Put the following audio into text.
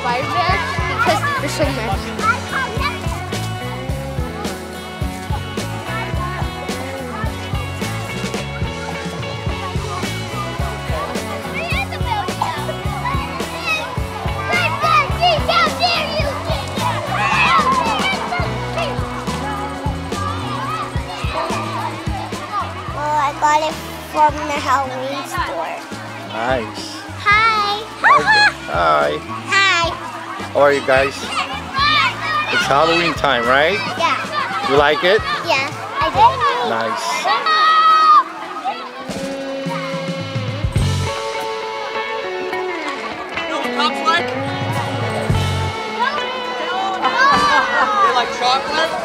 buy there because there's so many. I got it from the Halloween store. Nice. Hi. Hi. Hi. How are you guys? It's Halloween time, right? Yeah. You like it? Yeah, I do. Nice. You know what cops like? They like chocolate.